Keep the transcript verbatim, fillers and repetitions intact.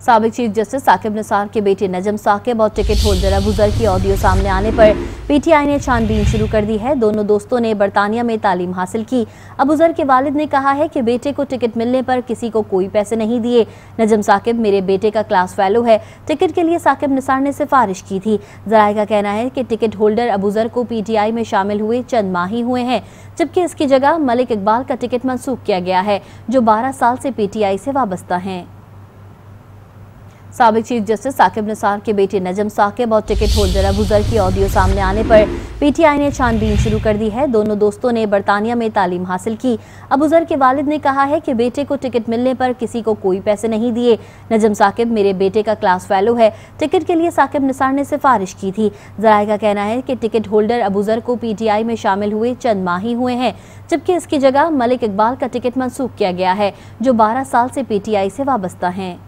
साबिक chief justice Saqib Nisar के बेटे नजम साकिब और टिकट होल्डर अबूजर की ऑडियो सामने आने पर पीटीआई ने छानबीन शुरू कर दी है। दोनों दोस्तों ने बरतानिया में तालीम हासिल की। अबूजर के वालिद ने कहा है कि बेटे को टिकट मिलने पर किसी को कोई पैसे नहीं दिए। नजम साकिब मेरे बेटे का क्लास फेलो है। टिकट के लिए साकिब निसार ने सिफारिश की थी। जराए का कहना है कि टिकट होल्डर अबूजर को पीटीआई में शामिल हुए चंद माह ही हुए हैं, जबकि इसकी जगह मलिक इकबाल का टिकट मंसूख किया गया है, जो बारह साल से पीटीआई से वाबस्ता हैं। साबिक चीफ जस्टिस साकिब निसार के बेटे नजम साकिब और टिकट होल्डर अबूजर की ऑडियो सामने आने पर पीटीआई ने छानबीन शुरू कर दी है। दोनों दोस्तों ने बरतानिया में तालीम हासिल की। अबूजर के वालिद ने कहा है कि बेटे को टिकट मिलने पर किसी को कोई पैसे नहीं दिए। नजम साकिब मेरे बेटे का क्लास फेलो है। टिकट के लिए साकिब निसार ने सिफारिश की थी। जराए का कहना है कि टिकट होल्डर अबूजर को पीटीआई में शामिल हुए चंद माह ही हुए हैं, जबकि इसकी जगह मलिक इकबाल का टिकट मंसूख किया गया है, जो बारह साल से पीटीआई से वाबस्ता हैं।